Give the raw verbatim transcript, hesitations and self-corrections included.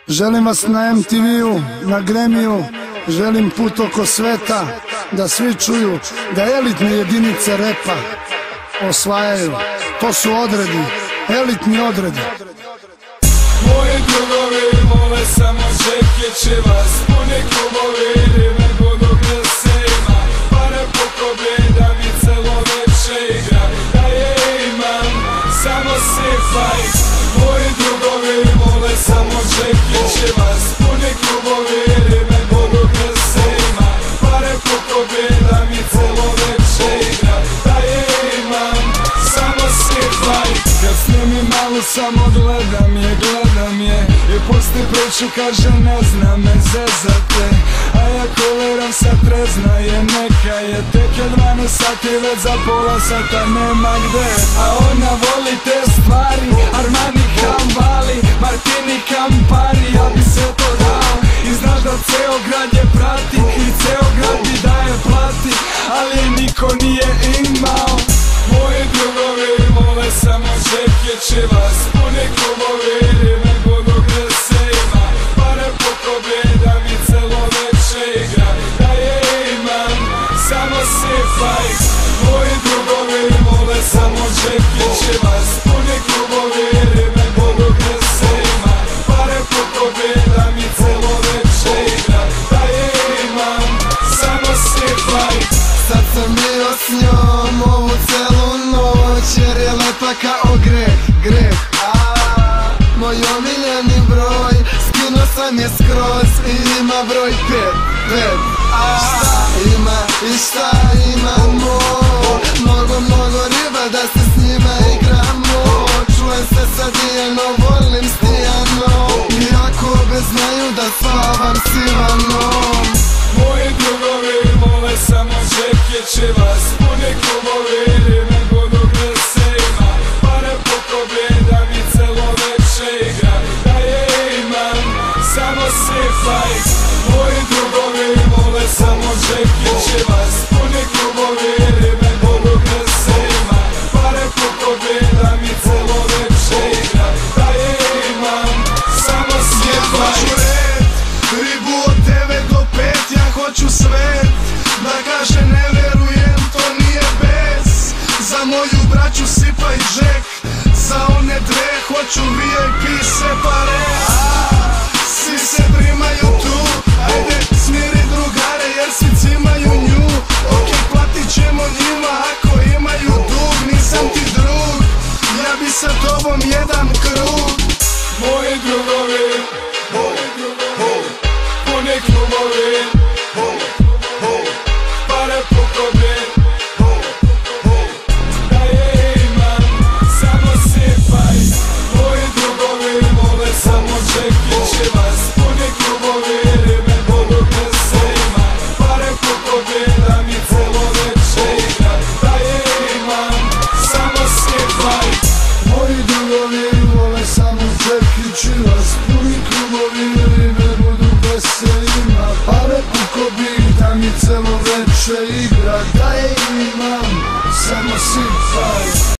Želim vas na em te ve-u, na Grammy-u, želim put oko sveta, da svi čuju da elitne jedinice repa osvajaju. To su odredi, elitni odredi. Moji drugovi vole samo žeke, će vas puni klubovi, rime budu gdje se ima, pare po kobi da bi celo veče igra, da je imam, samo si fajt. Moji drugovi vole samo žeke, će vas puni klubovi, rime budu gdje se ima, pare po kobi da mi celo veče igra, da je imam, samo si fajt. Kad snimim malo samo gledam je, gledam je i pusti priču, kaže ne zna me zezate, a ja koleram sad trezna je, neka je, tek je dvanaest sati, već za pola sata nema gde. A ona voli te stvari, Armani, Campari, Martini, Campari, ja bi se to dao i znaš da ceo grad je prati i ceo grad bi da je plati, ali niko nije imao. Moji drugovi vole samo žeke, će vas puni klubovi, rime budu gdje se ima, pare po kobi da mi celo veče igra, da je imam, samo si fajt. Moji drugovi vole samo žeke, će vas puni klubovi, rime budu gdje se ima, pare po kobi da mi celo veče igra, da je imam, samo si fajt. Sad sam bio s njom ovu celu noć, jer je lepa kao greh, greh. Moj omiljeni broj, skinuo sam je skroz i ima broj pet, pet. Šta ima i šta imamo, mnogo, mnogo riba da se s njima igramo. Čujem se sa Dijano, volim s Dijanom, iako obe znaju da slavam s Ivanom. Moji drugovi vole samo žeke, će vas puni klubovi, rime budu gdje se ima, pare po kobi da mi celo veče igra, da je imam, samo si fajt. Moji drugovi vole samo žeke, će vas puni klubovi, rime budu gdje se ima, pare po kobi da mi celo veče igra, da je imam, samo si fajt. Ribu od devet do pet, ja hoću svet, da kaže ne verujem, to nije bez. Za moju braću sipaj žek, za one dve hoću ve i pe separe. Svi se primaju tu, ajde smiri drugare jer svi cimaju nju. Ok, platit ćemo njima ako imaju dug, nisam ti drug, ja bi sa tobom jedan krug. Moji drugovi puni klubovi, pare po kobi, da je imam, samo si fajt. Moji drugovi vole samo žeke, će vas puni klubovi, rime budu gdje se ima, pare po kobi da mi celo veče igra, da je imam, samo si fajt. Moji drugovi vole samo žeke, će vas puni klubovi, rime budu gdje se ima, pare po kobi da mi celo veče igra, da je imam, samo si fajt.